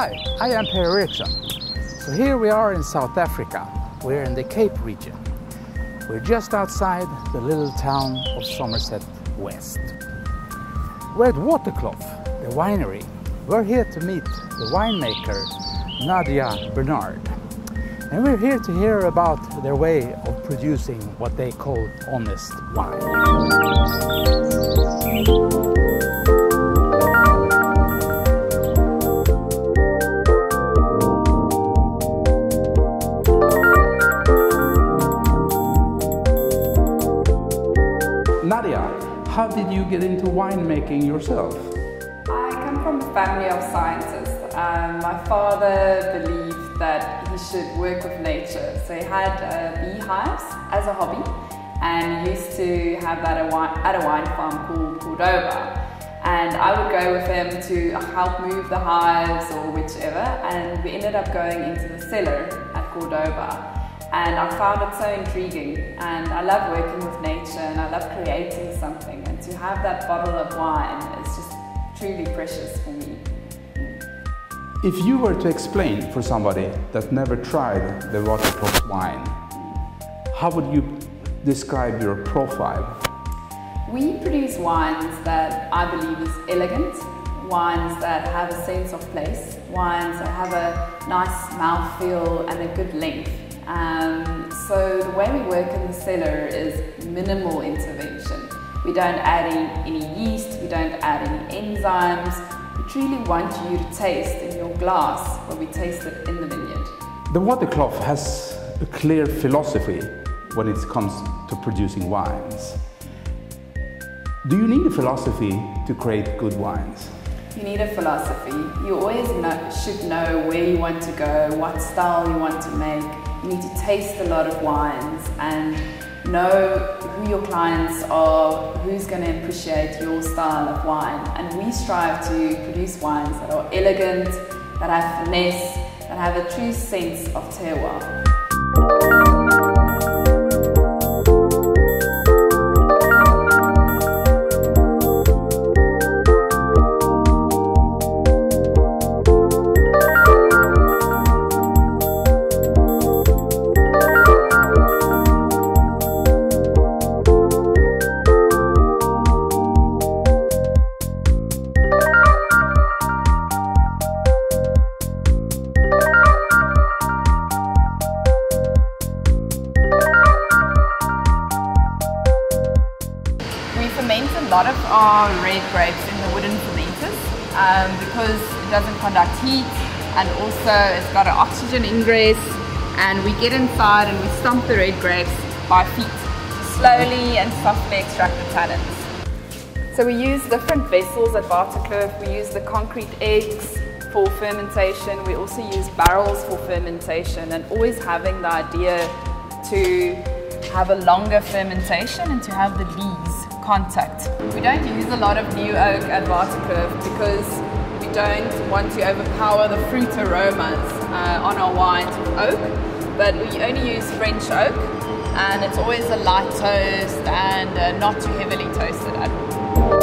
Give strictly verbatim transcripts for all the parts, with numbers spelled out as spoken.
Hi, I am Eriksson. So here we are in South Africa. We're in the Cape region. We're just outside the little town of Sommerset West. We're at Waterkloof, the winery. We're here to meet the winemaker Nadia Barnard. And we're here to hear about their way of producing what they call honest wine. Nadia, how did you get into winemaking yourself? I come from a family of scientists. Um, my father believed that he should work with nature, so he had uh, beehives as a hobby, and he used to have that at a wine, at a wine farm called Cordoba. And I would go with him to help move the hives or whichever, and we ended up going into the cellar at Cordoba. And I found it so intriguing, and I love working with nature and I love creating something, and to have that bottle of wine is just truly precious for me. If you were to explain for somebody that never tried the Waterkloof wine, how would you describe your profile? We produce wines that I believe is elegant, wines that have a sense of place, wines that have a nice mouthfeel and a good length. Um, so the way we work in the cellar is minimal intervention. We don't add any, any yeast, we don't add any enzymes. We truly want you to taste in your glass what we tasted in the vineyard. The Waterkloof has a clear philosophy when it comes to producing wines. Do you need a philosophy to create good wines? You need a philosophy. You always know, should know where you want to go, what style you want to make. You need to taste a lot of wines and know who your clients are, who's going to appreciate your style of wine. And we strive to produce wines that are elegant, that have finesse, that have a true sense of terroir. A lot of our red grapes in the wooden fermenters um, because it doesn't conduct heat, and also it's got an oxygen ingress, and we get inside and we stomp the red grapes by feet to slowly and softly extract the tannins. So we use different vessels at Waterkloof. We use the concrete eggs for fermentation. We also use barrels for fermentation, and always having the idea to have a longer fermentation and to have the lees contact. We don't use a lot of new oak at Waterkloof because we don't want to overpower the fruit aromas uh, on our wines with oak, but we only use French oak, and it's always a light toast and uh, not too heavily toasted at all.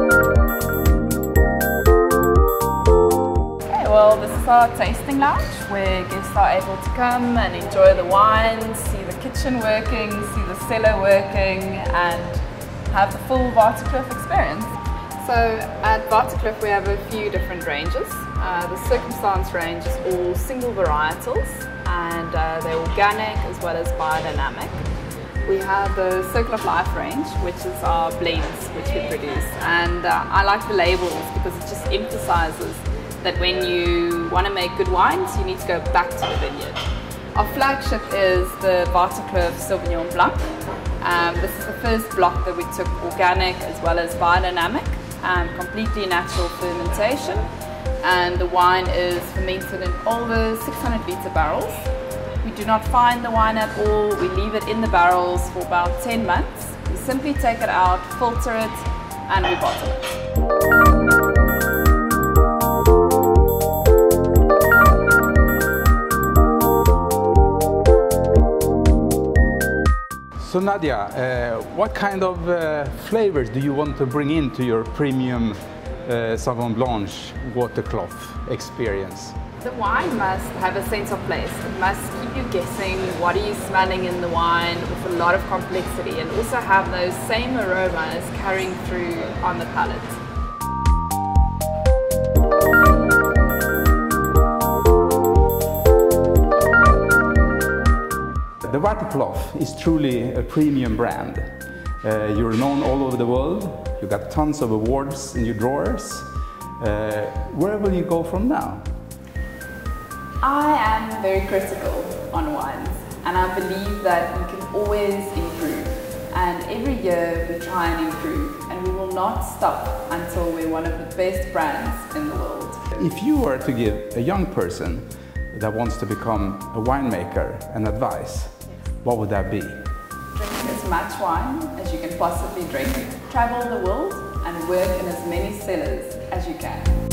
Okay, well, this is our tasting lounge where guests are able to come and enjoy the wines, see the kitchen working, see the cellar working, and have the full Waterkloof experience. So at Waterkloof we have a few different ranges. Uh, the Circumstance range is all single varietals, and uh, they're organic as well as biodynamic. We have the Circle of Life range, which is our blends which we produce, and uh, I like the labels because it just emphasizes that when you want to make good wines you need to go back to the vineyard. Our flagship is the Waterkloof Sauvignon Blanc. Um, this is the first block that we took organic as well as biodynamic, um, completely natural fermentation, and the wine is fermented in over six hundred litre barrels. We do not fine the wine at all, we leave it in the barrels for about ten months. We simply take it out, filter it, and we bottle it. So Nadia, uh, what kind of uh, flavors do you want to bring into your premium uh, Sauvignon Blanc Waterkloof experience? The wine must have a sense of place. It must keep you guessing what are you smelling in the wine with a lot of complexity, and also have those same aromas carrying through on the palate. The Waterkloof is truly a premium brand. Uh, you're known all over the world. You got tons of awards in your drawers. Uh, where will you go from now? I am very critical on wines, and I believe that you can always improve. And every year we try and improve, and we will not stop until we're one of the best brands in the world. If you were to give a young person that wants to become a winemaker an advice, what would that be? Drink as much wine as you can possibly drink. Travel the world and work in as many cellars as you can.